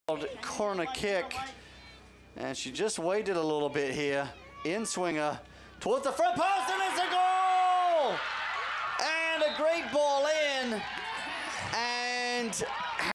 corner kick. And she just waited a little bit here. In swinger towards the front post, and it's a goal! And a great ball in. And